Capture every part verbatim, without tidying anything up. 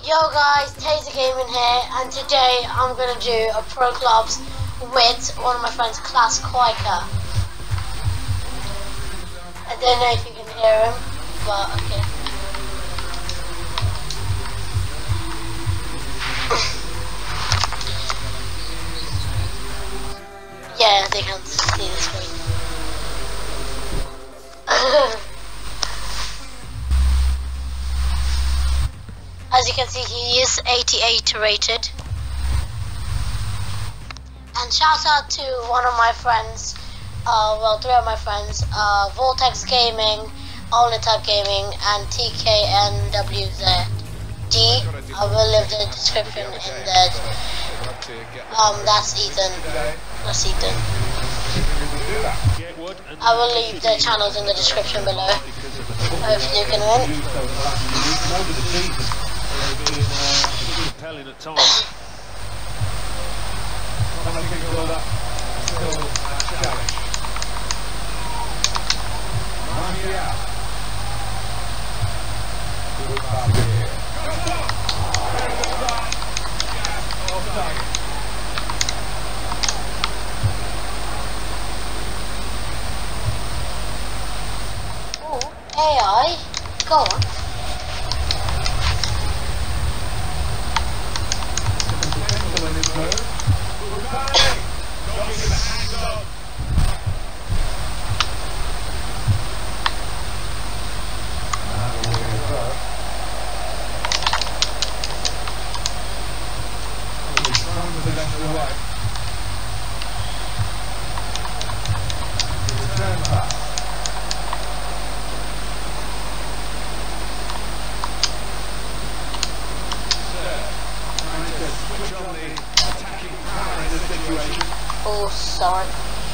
Yo guys, Taser Gaming here, and today I'm gonna do a Pro Clubs with one of my friends, Class Quaker. I don't know if you can hear him, but okay. Yeah, they can't see the screen. As you can see, he is eighty-eight rated. And shout out to one of my friends, uh, well, three of my friends, uh, Vortex Gaming, Onlytype Gaming, and T K N W Z D. I will leave the description in the, um, that's Ethan, that's Ethan. I will leave the channels in the description below. Hopefully you can win. Compelling at times. Oh, A I, go on. Oh, sorry.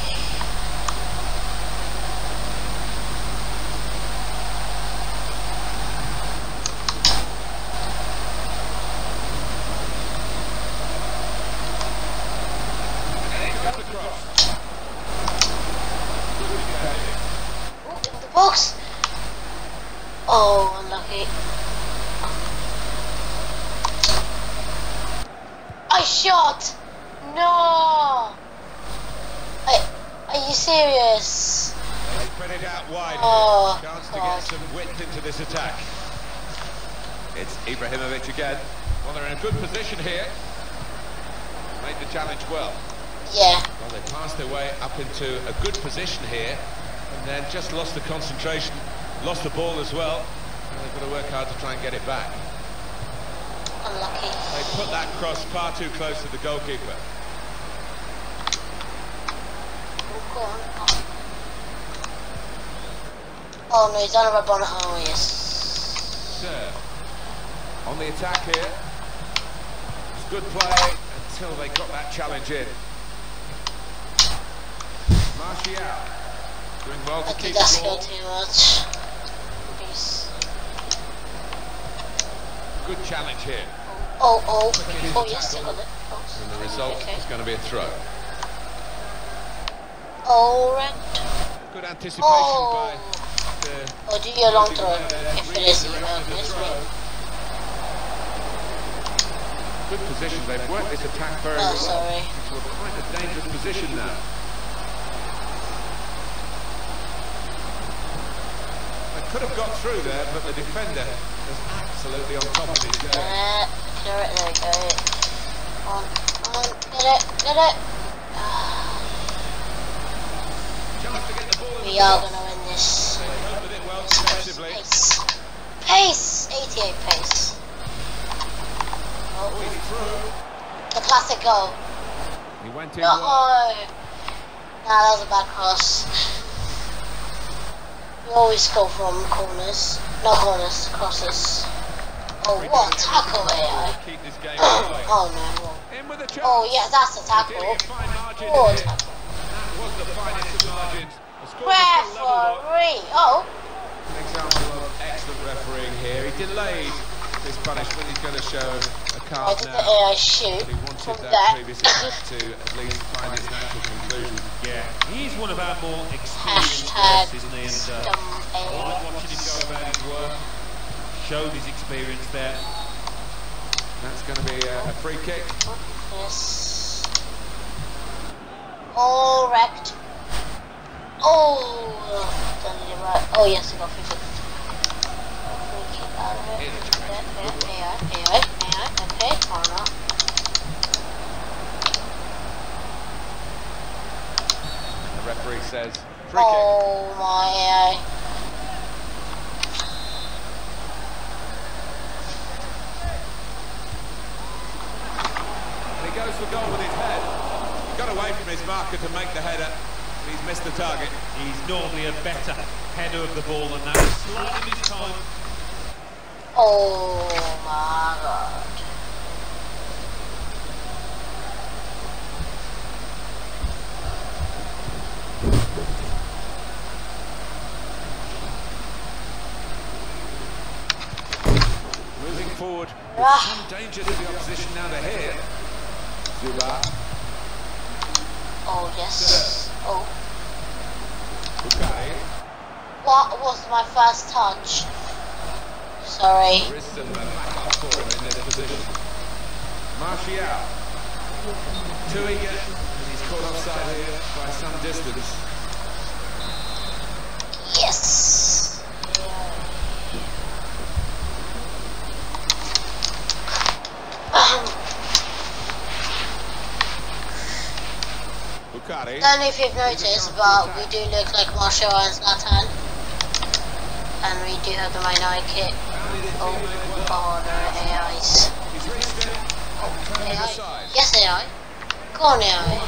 Oh, in the box. Oh, unlucky. I shot. No. Are you serious? They spread it out wide. Oh, Chance to God. get some width into this attack. It's Ibrahimovic again. Well, they're in a good position here. Made the challenge well. Yeah. Well, they passed their way up into a good position here, and then just lost the concentration, lost the ball as well. And they've got to work hard to try and get it back. Unlucky. They put that cross far too close to the goalkeeper. Go on. Oh. Oh no, he's on a rub on it. Oh yes. Serve. On the attack here. It's good play until they got that challenge in. Martial doing well to I keep think the that's ball. still too much. Please. Good challenge here. Oh, oh, Quick oh into yes, he tackle. got it. Oh, And the result okay. is going to be a throw. Oh, red. Good anticipation Oh. by the... Oh, do your long throw if it is, you know, this way. Good position. They've worked this attack very Oh, well. sorry. Into a quite a dangerous position now. They could have got through there, but the defender was absolutely on top of his game. Uh, clear it, there we go. Come on, come on, get it, get it. Chance to get the ball in We the are box. gonna win this. They covered it well defensively. Pace. Pace! eighty-eight pace. Oh, he's through. The classic goal. He went in No. well. Nah, that was a bad cross. We always go from corners. No corners, crosses. Oh, what a tackle, A I. Keep this game going. Oh no. In with a chance. Oh yeah, that's a tackle. Dealing a fine margin Oh, here. tackle. That was the finest of margins. The score was still level, but Referee. Oh. an example of excellent refereeing here. He delayed his punishment. He's going to show a I card did the now. A I shoot But he wanted from that there. previous attack to at least find its natural conclusion. Yeah, he's one of our more experienced Hashtag players, isn't he? And uh, scum I A I. like watching him go about his work. Showed his experience there. That's going to be a, a free kick. Yes. All wrecked. Oh, done it right. Oh yes, I got free kick. Free kick out of it. Okay, A I, A I, A I, okay, or not. And the referee says free Oh kick. my A I. And he goes for goal with his head. He got away from his marker to make the header. He's missed the target. He's normally a better header of the ball than that. Slightly missed time. Oh my god. Moving forward, Ah. some danger to the opposition now they're here. Zuba. Oh yes. Oh. Bukhari. What was my first touch? Sorry. There is some uh, backup for him in this position. Martial. Too eager, and he's caught offside here by some distance. Yes. Bukhari. I don't know if you've noticed, but we do look like Martial and Zlatan. And we do have the minority kit. Oh, oh, there are A Is. He's reached it. Oh, Turning A I. aside. Yes, A I. Go on, A I.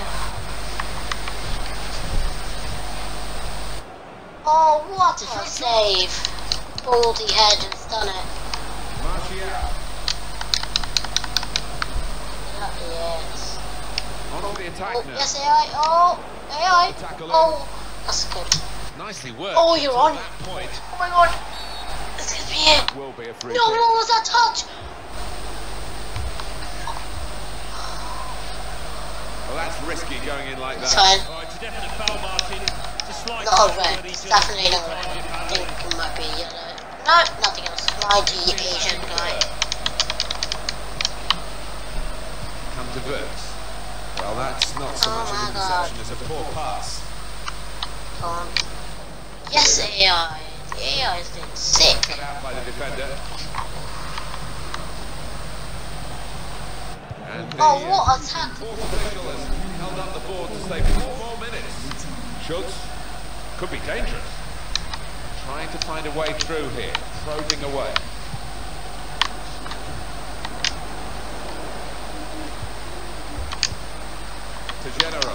Oh, what a save. Baldy head has done it. Martial. Yes. On to the attack Oh, now. yes, A I. Oh, A I. The tackle in. Oh, that's good. Nicely worked. Oh, you're Until on. that point Oh my god. This could be it. will be a free No, kick. what was that touch? Well, that's risky going in like It's that. fine. Oh, it's a definite foul, Martin. It's a slight Not foul red. where he It's just definitely not timed red. it I badly. think it might be yellow. No, nothing else. Mighty Asian guy. Come to Verts. Well, that's not so Oh much my of a God. interception as a poor pass. Come on. Yes, A I. The A I is doing sick. Cut out by the defender. And the, Oh, what uh, a tackle. fourth official has held up the board to say four more minutes. Schultz could be dangerous. Trying to find a way through here, probing away. To Genero.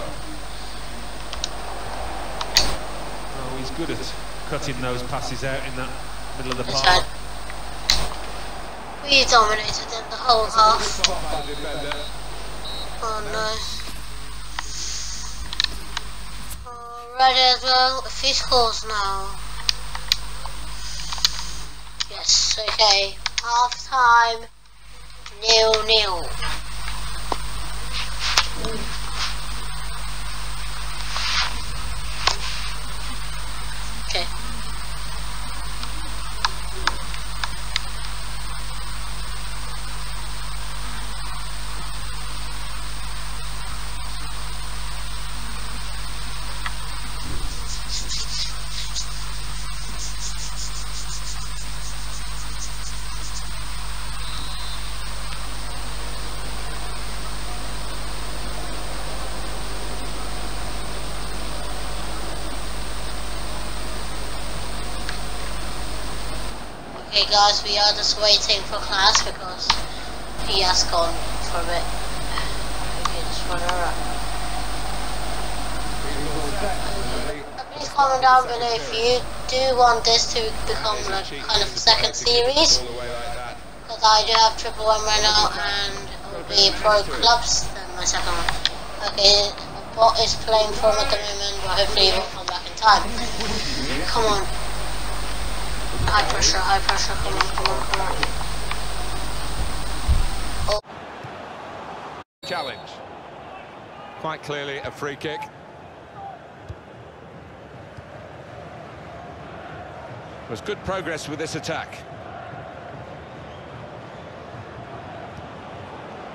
Oh, he's good at cutting those passes out in that middle of the That's park. fine. We dominated in the whole half. Spot by the defender. Oh no. Oh, red as well. If he scores now. Yes, okay. Half time. Nil nil. Okay. Okay guys, we are just waiting for class because he has gone for a bit. Okay, just run around. Please comment down below if you do want this to become like kind of a second series. Because I do have Triple M right now and it will be Pro Clubs, then my second one. Okay, bot is playing for him at the moment, but hopefully he will come back in time. Come on. High pressure, high pressure, come on, come on, come on. Oh. Challenge. Quite clearly a free kick. Was good progress with this attack.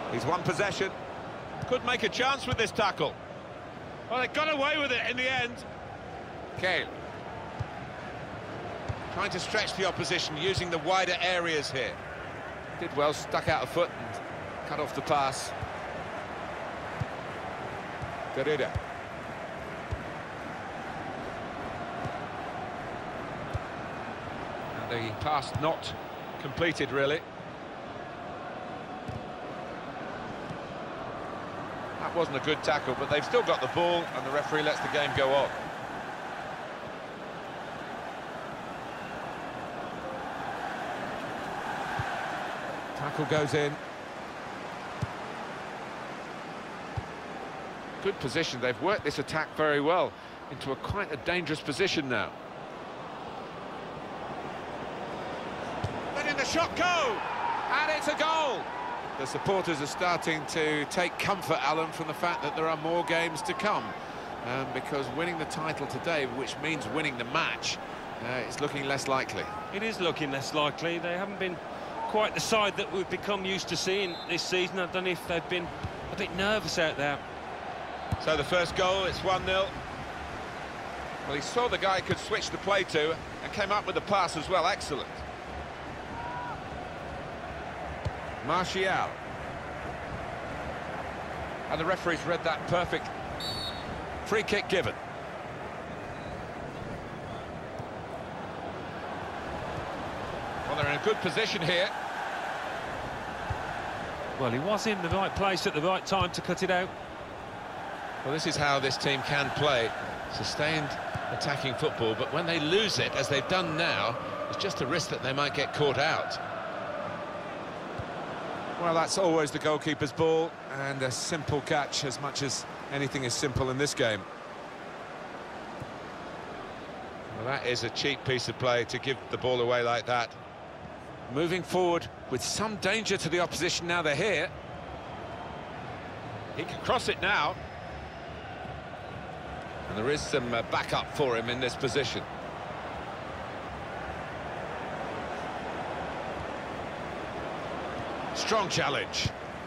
He's won possession. Could make a chance with this tackle. Well, they got away with it in the end. Kale. Trying to stretch the opposition using the wider areas here. Did well, stuck out a foot and cut off the pass. Derrida. And the pass not completed, really. That wasn't a good tackle, but they've still got the ball, and the referee lets the game go on. Tackle goes in. Good position. They've worked this attack very well into a quite a dangerous position now. Letting the shot go, and it's a goal. The supporters are starting to take comfort, Alan, from the fact that there are more games to come, um, because winning the title today, which means winning the match, uh, is looking less likely. It is looking less likely. They haven't been quite the side that we've become used to seeing this season. I don't know if they've been a bit nervous out there. So the first goal, it's one nil. Well, he saw the guy he could switch the play to and came up with the pass as well. Excellent. Martial. And the referee's read that perfect. Free kick given. Well, they're in a good position here. Well, he was in the right place at the right time to cut it out. Well, this is how this team can play. Sustained attacking football, but when they lose it, as they've done now, it's just a risk that they might get caught out. Well, that's always the goalkeeper's ball, and a simple catch, as much as anything is simple in this game. Well, that is a cheap piece of play to give the ball away like that. Moving forward with some danger to the opposition now they're here. He can cross it now. And there is some uh, backup for him in this position. Strong challenge.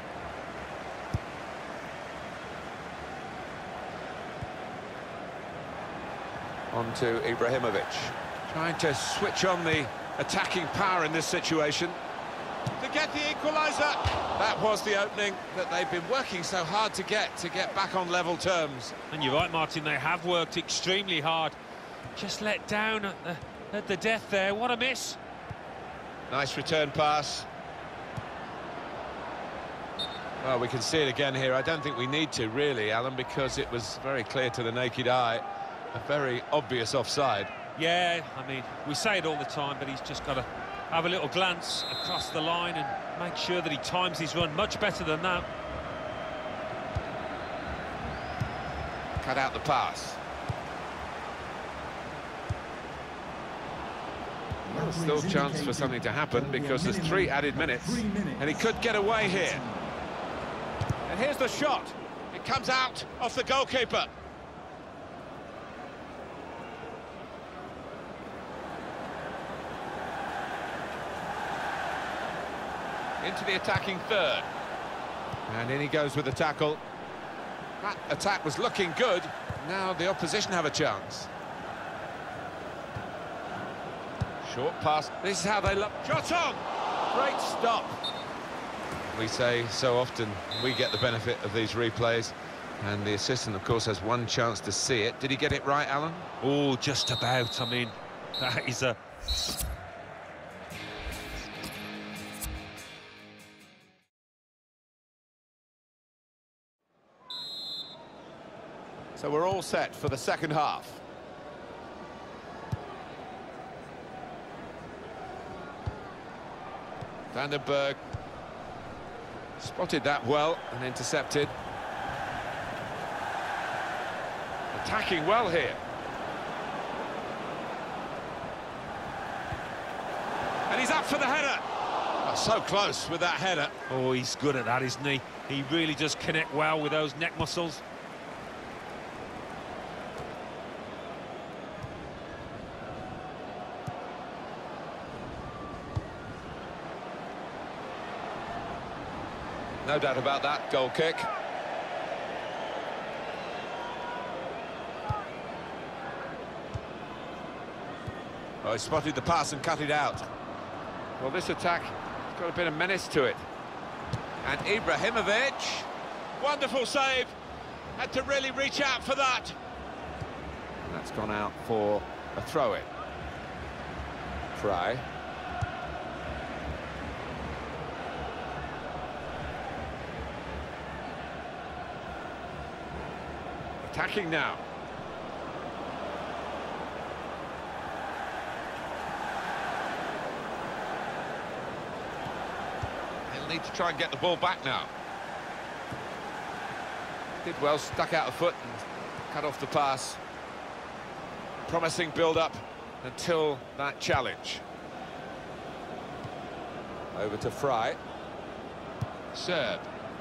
On to Ibrahimovic. Trying to switch on the attacking power in this situation. To get the equaliser. That was the opening that they've been working so hard to get, to get back on level terms. And you're right, Martin, they have worked extremely hard. Just let down at the, at the death there. What a miss. Nice return pass. Well, we can see it again here. I don't think we need to, really, Alan, because it was very clear to the naked eye. A very obvious offside. Yeah, I mean, we say it all the time, but he's just got to have a little glance across the line and make sure that he times his run much better than that. Cut out the pass. Well, still chance for something to happen because there's three added minutes and he could get away here. And here's the shot. It comes out off the goalkeeper. Into the attacking third. And in he goes with the tackle. That attack was looking good. Now the opposition have a chance. Short pass. This is how they look. Shot on! Great stop. We say so often we get the benefit of these replays. And the assistant, of course, has one chance to see it. Did he get it right, Alan? Oh, just about. I mean, that is a... So we're all set for the second half. Vandenberg spotted that well and intercepted. Attacking well here. And he's up for the header. Oh, so close with that header. Oh, he's good at that, isn't he? He really does connect well with those neck muscles. No doubt about that, goal kick. Oh, he spotted the pass and cut it out. Well, this attack has got a bit of menace to it. And Ibrahimovic, wonderful save. Had to really reach out for that. That's gone out for a throw-in. Fry. Attacking now. They'll need to try and get the ball back now. Did well, stuck out a foot and cut off the pass. Promising build-up until that challenge. Over to Fry. Serb.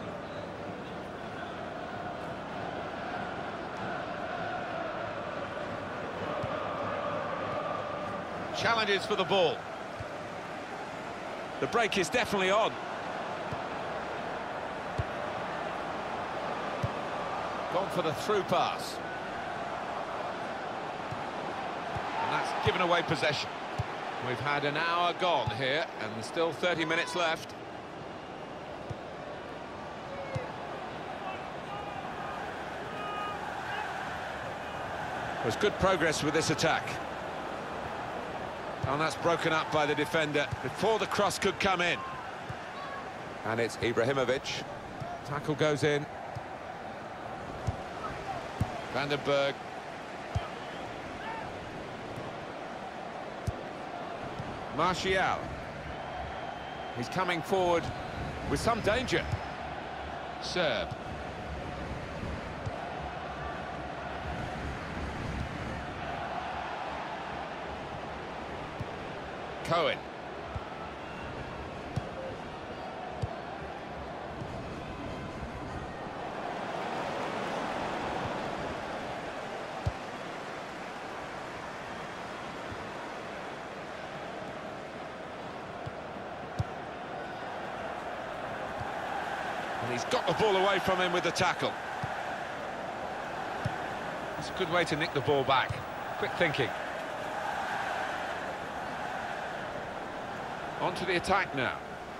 Challenges for the ball. The break is definitely on. Gone for the through pass. And that's given away possession. We've had an hour gone here, and there's still thirty minutes left. There's good progress with this attack. And that's broken up by the defender before the cross could come in. And it's Ibrahimovic. Tackle goes in. Van den Berg. Martial. He's coming forward with some danger. Serb. Cohen. And he's got the ball away from him with the tackle. It's a good way to nick the ball back. Quick thinking. On to the attack now.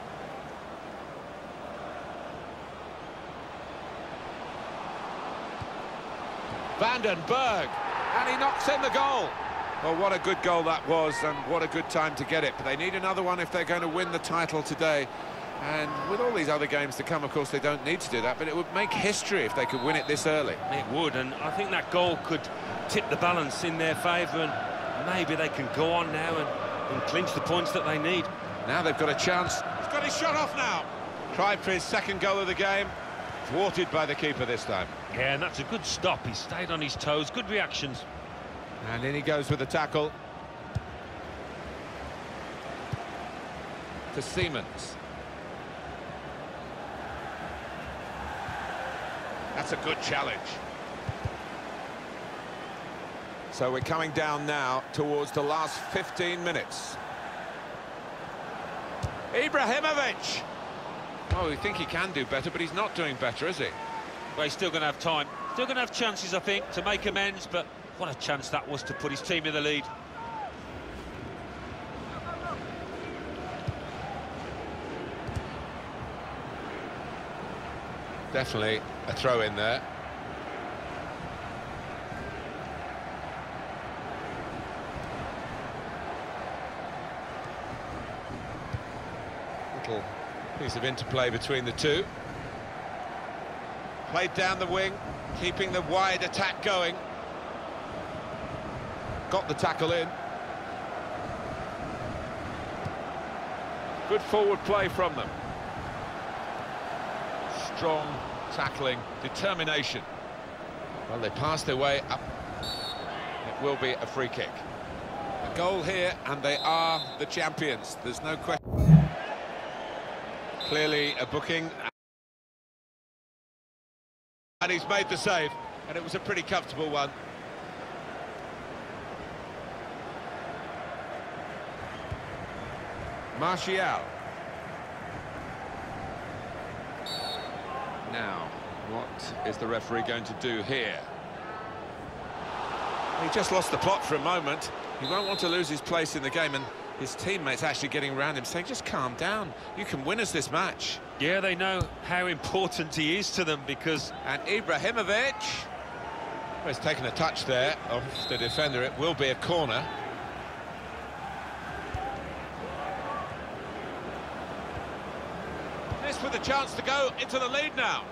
Van den Berg, and he knocks in the goal. Well, what a good goal that was, and what a good time to get it. But they need another one if they're going to win the title today. And with all these other games to come, of course, they don't need to do that, but it would make history if they could win it this early. It would, and I think that goal could tip the balance in their favour, and maybe they can go on now and, and clinch the points that they need. Now they've got a chance. He's got his shot off now. Tried for his second goal of the game. Thwarted by the keeper this time. Yeah, and that's a good stop. He stayed on his toes. Good reactions. And in he goes with the tackle. To Siemens. That's a good challenge. So we're coming down now towards the last fifteen minutes. Ibrahimovic! Oh, we think he can do better, but he's not doing better, is he? Well, he's still going to have time. Still going to have chances, I think, to make amends, but what a chance that was to put his team in the lead. Definitely a throw in there. Little piece of interplay between the two. Played down the wing, keeping the wide attack going. Got the tackle in. Good forward play from them. Strong tackling, determination. Well, they passed their way up. It will be a free kick. A goal here, and they are the champions. There's no question. Clearly a booking. And he's made the save, and it was a pretty comfortable one. Martial. Now, what is the referee going to do here? He just lost the plot for a moment. He won't want to lose his place in the game, and his teammates actually getting around him saying, just calm down, you can win us this match. Yeah, they know how important he is to them because... And Ibrahimovic, well, he's taken a touch there off the defender. It will be a corner. This with a chance to go into the lead now.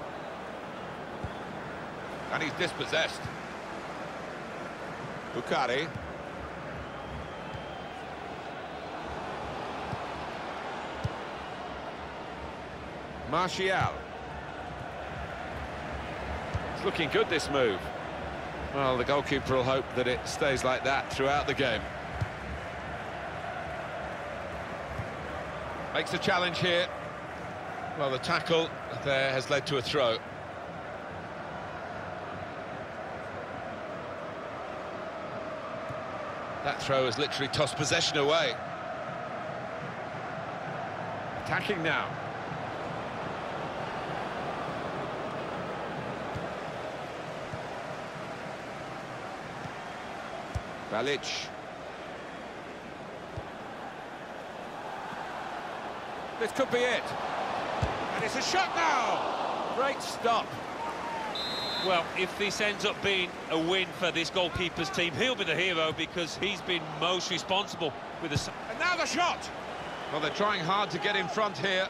And he's dispossessed. Bukhari. Martial. It's looking good, this move. Well, the goalkeeper will hope that it stays like that throughout the game. Makes a challenge here. Well, the tackle there has led to a throw. That throw has literally tossed possession away. Attacking now. Balic. This could be it. And it's a shot now. Great stop. Well, if this ends up being a win for this goalkeeper's team, he'll be the hero because he's been most responsible with the... And now the shot! Well, they're trying hard to get in front here.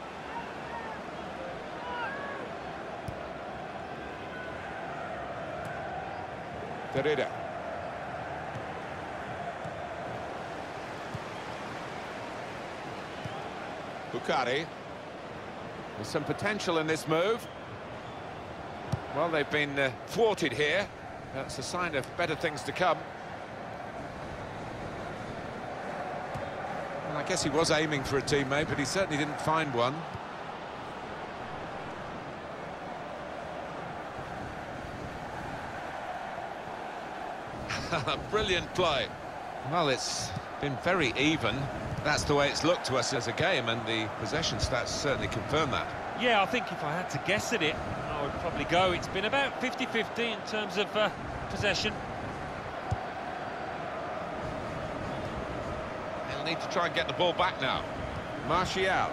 Derrida. Bukhari. There's some potential in this move. Well, they've been uh, thwarted here. That's a sign of better things to come. Well, I guess he was aiming for a teammate, but he certainly didn't find one. Brilliant play. Well, it's been very even. That's the way it's looked to us as a game, and the possession stats certainly confirm that. Yeah, I think if I had to guess at it, I would probably go. It's been about fifty fifty in terms of uh, possession. They'll need to try and get the ball back now. Martial.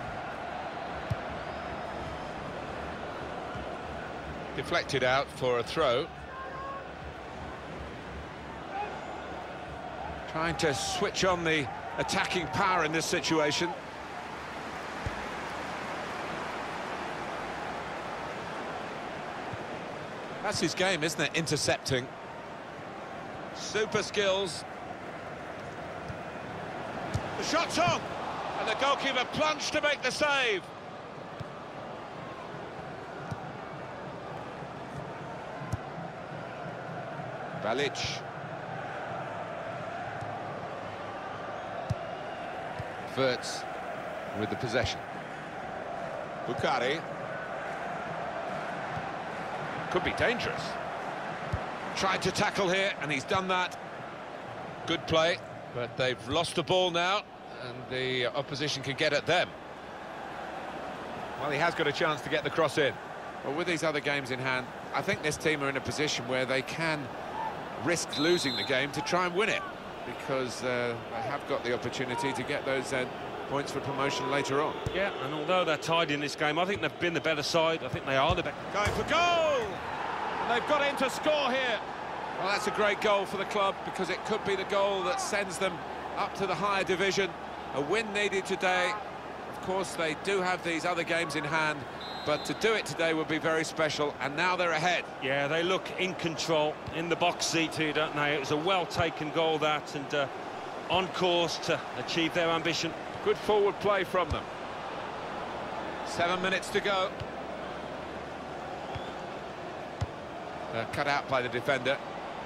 Deflected out for a throw. Trying to switch on the attacking power in this situation. That's his game, isn't it? Intercepting. Super skills. The shot's on! And the goalkeeper plunged to make the save. Balic. Wirtz with the possession. Bukhari. Could be dangerous. Tried to tackle here, and he's done that. Good play, but they've lost the ball now, and the opposition can get at them. Well, he has got a chance to get the cross in. Well, with these other games in hand, I think this team are in a position where they can risk losing the game to try and win it, because uh, they have got the opportunity to get those uh, points for promotion later on. Yeah, and although they're tied in this game, I think they've been the better side. I think they are the better. Going for goal! And they've got in to score here. Well, that's a great goal for the club, because it could be the goal that sends them up to the higher division. A win needed today. Of course, they do have these other games in hand, but to do it today would be very special, and now they're ahead. Yeah, they look in control, in the box seat here, don't they? It was a well-taken goal, that, and uh, on course to achieve their ambition. Good forward play from them. Seven minutes to go. Uh, cut out by the defender.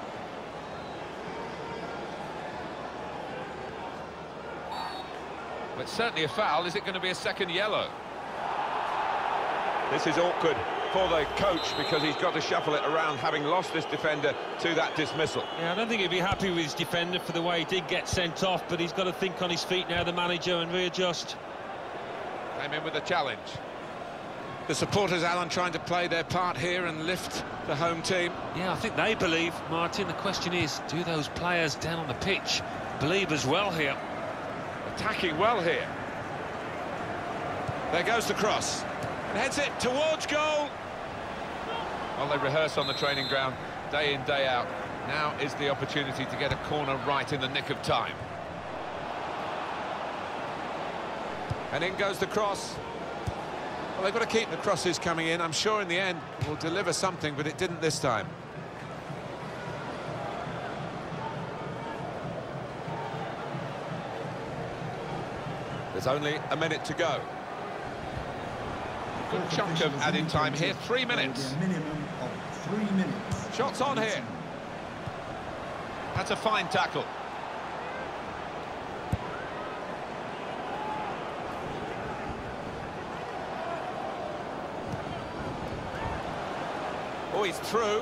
But certainly a foul. Is it going to be a second yellow? This is awkward for the coach, because he's got to shuffle it around, having lost this defender to that dismissal. Yeah, I don't think he'd be happy with his defender for the way he did get sent off, but he's got to think on his feet now, the manager, and readjust. Came in with a challenge. The supporters, Alan, trying to play their part here and lift the home team. Yeah, I think they believe, Martin. The question is, do those players down on the pitch believe as well here? Attacking well here. There goes the cross. And heads it towards goal. Well, they rehearse on the training ground day in, day out. Now is the opportunity to get a corner right in the nick of time. And in goes the cross. Well, they've got to keep the crosses coming in. I'm sure in the end it will deliver something, but it didn't this time. There's only a minute to go. Good chunk of added time here, three minutes. A minimum of three minutes. Shots on here. That's a fine tackle. Oh, he's through.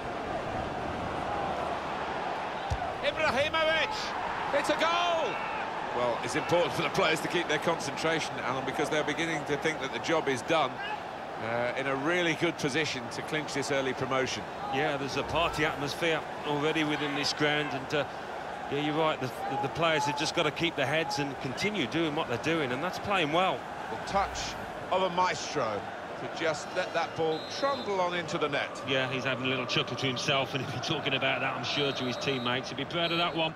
Ibrahimovic! It's a goal! Well, it's important for the players to keep their concentration, Alan, because they're beginning to think that the job is done. Uh, in a really good position to clinch this early promotion. Yeah, there's a party atmosphere already within this ground, and uh, yeah, you're right, the, the, the players have just got to keep their heads and continue doing what they're doing, and that's playing well. The touch of a maestro to just let that ball trundle on into the net. Yeah, he's having a little chuckle to himself, and if you're talking about that, I'm sure to his teammates, he'll be proud of that one.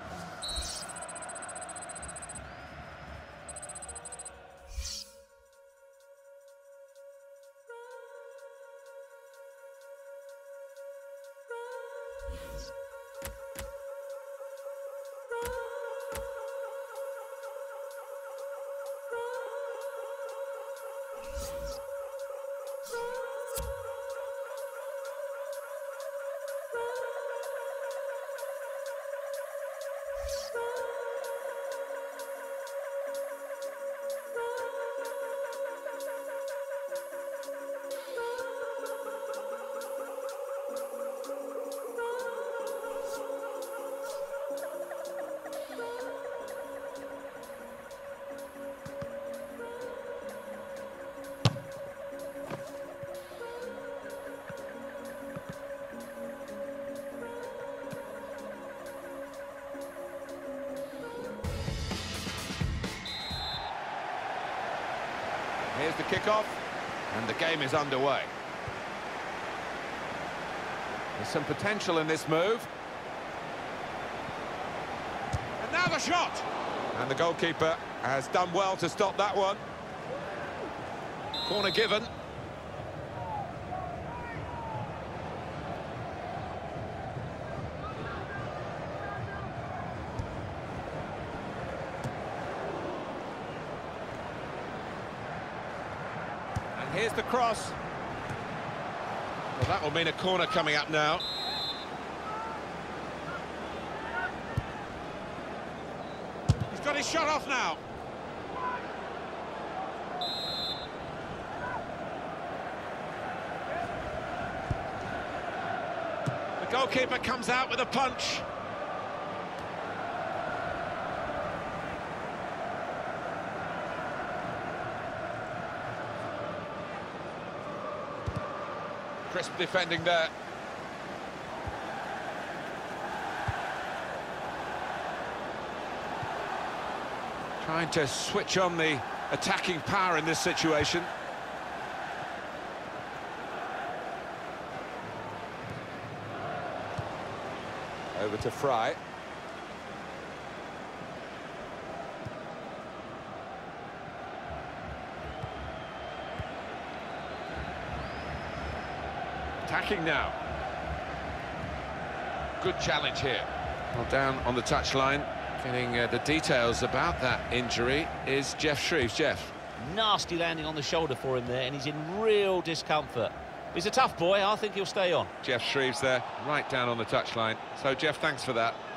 Here's the kickoff, and the game is underway. There's some potential in this move. And now the shot! And the goalkeeper has done well to stop that one. Corner given. Here's the cross. Well, that will mean a corner coming up now. He's got his shot off now. The goalkeeper comes out with a punch. Crisp defending there. Trying to switch on the attacking power in this situation. Over to Fry. Attacking now. Good challenge here. Well, down on the touchline, getting uh, the details about that injury is Geoff Shreeves. Geoff. Nasty landing on the shoulder for him there, and he's in real discomfort. He's a tough boy. I think he'll stay on. Geoff Shreeves there, right down on the touchline. So, Geoff, thanks for that.